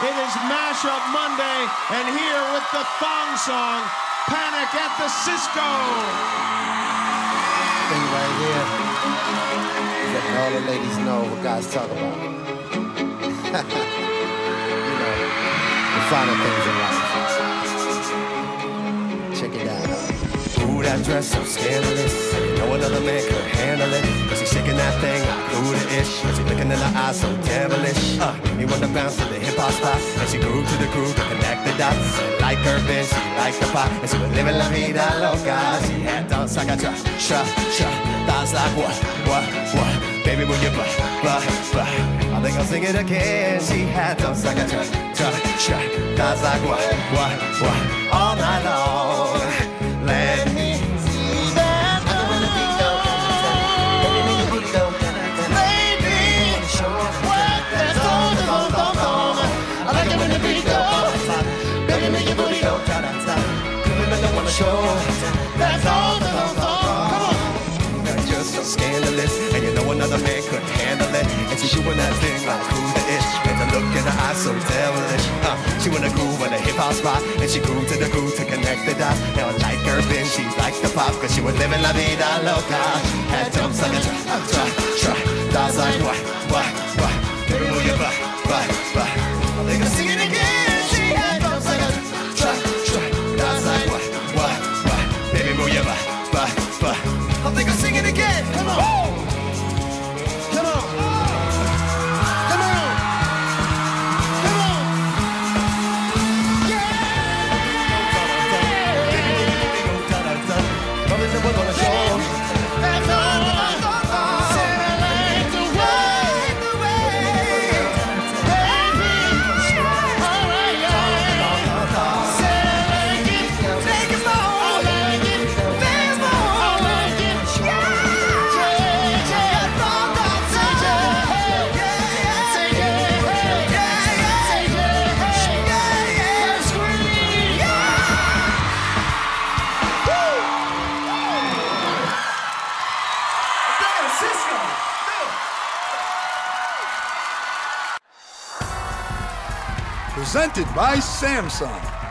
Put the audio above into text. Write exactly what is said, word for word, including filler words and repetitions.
It is Mashup Monday, and here with the thong song, Panic at the Cisco. Thing right here, letting all the ladies know what guys talk about. You know, the finer things in life. Check it out. Ooh, that dress so scandalous. You know another man could handle it. Cause she's shaking that thing like Luda-ish. And she looking in her eyes so devilish. Uh, he wanna bounce to the hip-hop spot. And she grew to the crew to connect the dots. And like Urban, she liked the pop. And she was living la vida loca. She had thoughts like a tra, tra, tra. Thoughts like what, what, what? Baby, move your butt, butt, butt. I think I'll sing it again. She had thoughts like a tra, tra, tra. Thoughts like what, what, what? All night long. Let me see that love. Baby, what that song, song, song, song. I like it when the beat goes. Baby, make your booty go. Women don't wanna show that song, song, song. Come on. You're just so scandalous, and you know another man couldn't handle it. And she's doing that thing like who the ish. And the look in her eyes so devilish. Uh, she wanna groove on a hip hop spot, and she grew to the groove to connect the dots. Now like Urban, she liked the pop, cause she was living la vida loca. Had dumps like a tra, tra, tra. That's like what, what, what? Baby, move your butt, butt, butt. I think I'll sing it again. She had dumps like a tra, tra. That's like what, what, what? Baby, move your butt, butt, butt. I think I'll sing it again. Come on. Woo! Come on. Come on. Come on. Yeah. Coming to work on the show. That's all. Said I like the way, the way. Baby. All right, yeah. Said I like it. Take it more. I like it. Take it more. I like it. Yeah. Presented by Samsung.